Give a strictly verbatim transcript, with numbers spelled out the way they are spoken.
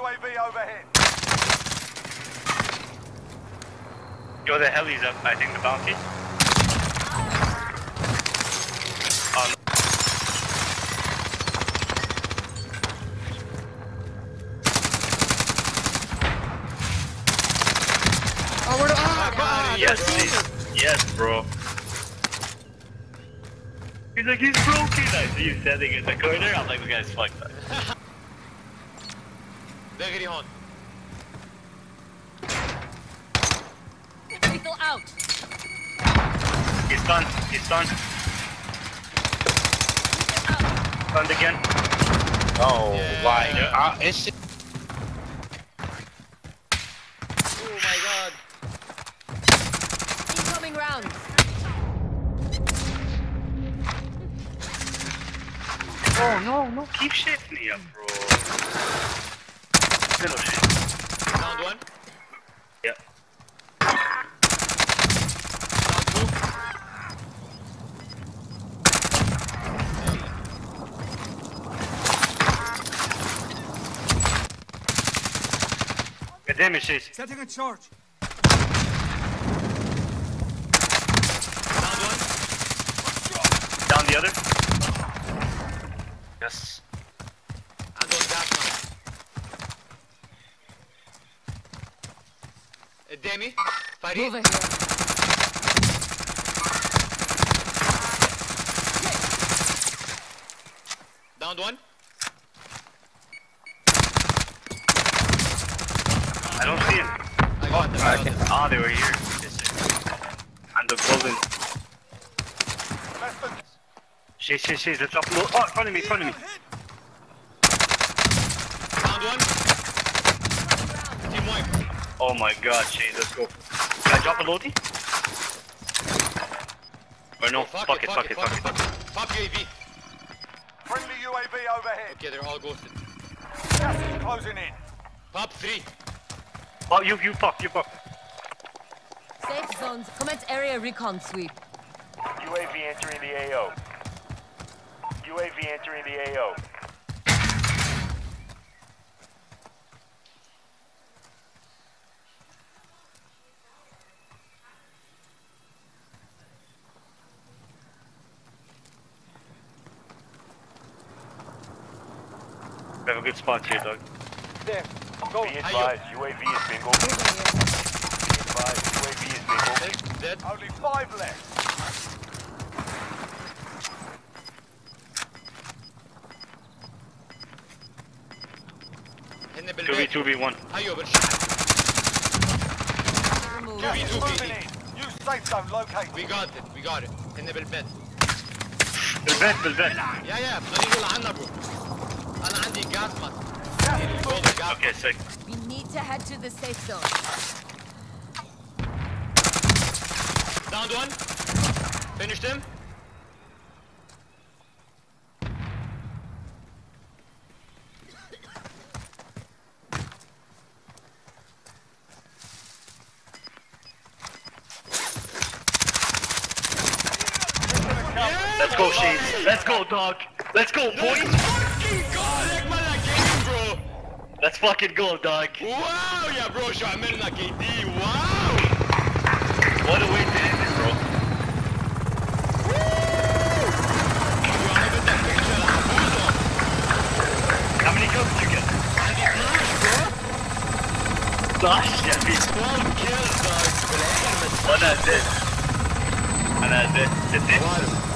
A V overhead. Yo, the heli's up, I think, the bounty. Oh, no. Oh, we're ah, God, yes, yes, yes, bro. He's like, he's broken. I see you standing in the corner. I'm like, the guy's fucked up. Degri hon. Lethal out. He's stunned. He's stunned. Stunned again. Oh, Yeah. why? Yeah. Uh, it's Oh my God. Incoming round. Oh, no, no. Keep shifting me up, bro. Little shit. Round one. Yeah. Round two. Get damage, Chase. Setting a charge. Round one. Down the other. Yes. And on that one. قدامي فريق. Over here. Down one. I don't see him. I got them. I got them. Ah, they were here. And the golden. Chase, chase, chase. Let's drop low. Oh, in front of me, in front of me. Round one. Team wipe. Oh my god, Chase, let's go. Can I drop a loadie? Or no, Fuck, fuck it, it, fuck it, fuck it. fuck it. Pop U A V. Friendly U A V overhead. Okay, they're all ghosted. Gas is closing in. Pop three. Oh, you, you pop, you pop. Safe zones. Commence area recon sweep. U A V entering the A O. U A V entering the A O. We have a good spot here, dog. There. Go. Be advised, U A V is bingo. Be advised, U A V is bingo. Dead. Dead. Only five left. هن two v بالبيت. two v one. هيو بالشحن. Remove. two v two Moving v in. Use safe zone located. We got it. We got it. هن بالبيت. بالبيت بالبيت. يا يا بدنا نيجي لعنا برو. أنا عندي جاس ماسك. Okay, sick. We need to head to the safe zone. Downed one. Finished him. Let's go, Shades. Let's go, dog. Let's go, boys. Fucking God, هيك مالنا game bro. Let's fucking go, dog. واو يا برو شو عملنا كي دي واو. What a way to end it, bro. How many kills did you get? عندي اثناشر bro. Gosh, yeah, me. twelve kills dog. بالاخر وانا زدت. انا زدت. بس